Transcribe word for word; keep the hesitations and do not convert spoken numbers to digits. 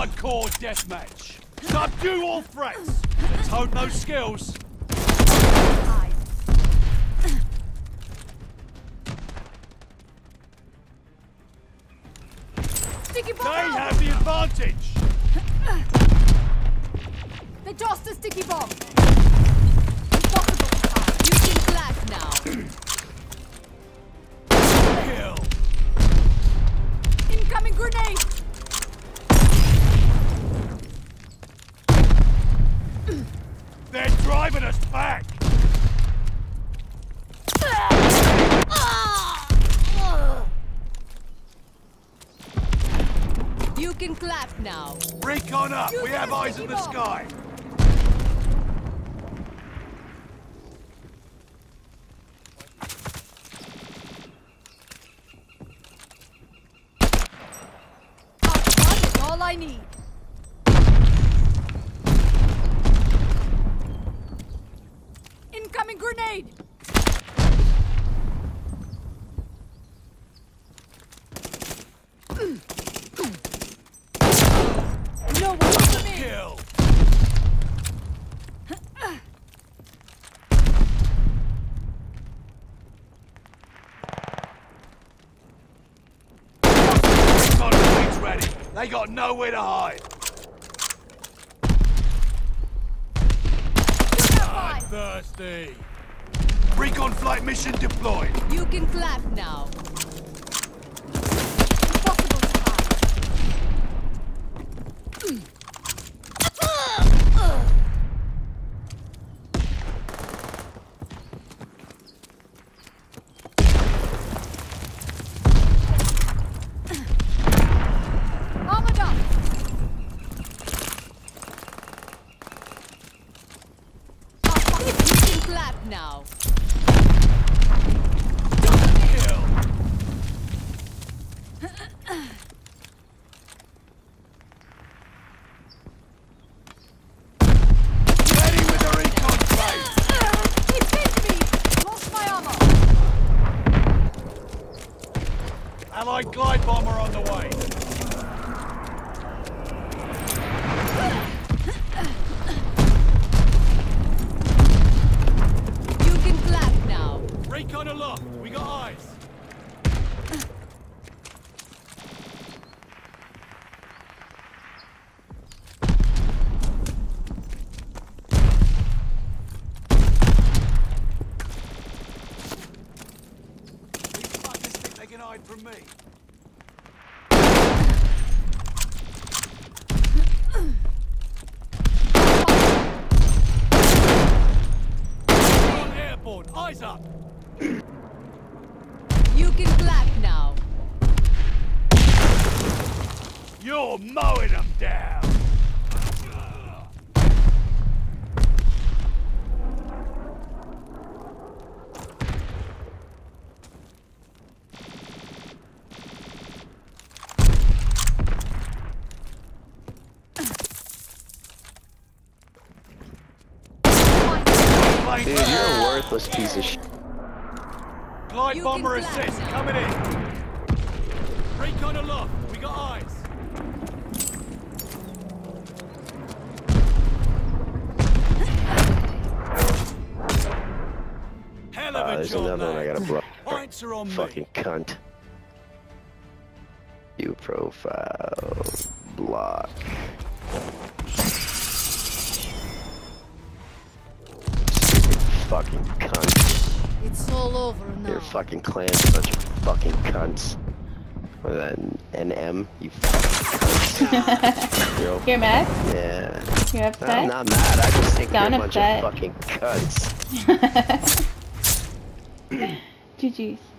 Hardcore deathmatch. Subdue all threats. Let's hope no skills. Sticky bomb! They have the advantage. They tossed a sticky bomb. Impossible to hide. Using flash now. Kill. Incoming grenade. They're driving us back. You can clap now. Recon up. We have eyes in the sky. Outrun is all I need. Incoming grenade. No one for me. Kill. Recon fleet's ready. They got nowhere to hide. Thirsty. Recon flight mission deployed. You can clap now. Impossible to hide. Armored up. You can clap now. Kill. Ready with the recon plane. He pinned me. Lost my armor. Allied glide bomber on the way. You can clap now. Recon aloft. We got eyes. These fuckers think they can hide from me. On airborne. Eyes up. You can clap now. You're mowing them down. Dude, you're a worthless piece of shit. Glide You bomber can fly assist now. coming in. Recon aloft. We got eyes. Hell of Uh, a there's job, another one I lad. gotta block. Points are on Fucking me. cunt. View profile. Block. Stupid fucking cunt. It's all over now. Your fucking clan's a bunch of fucking cunts. With an, an M, you fucking cunts. Yo. You're mad? Yeah. You're I'm upset? not mad, I just think Sound you're a bunch upset. of fucking cunts. G G's.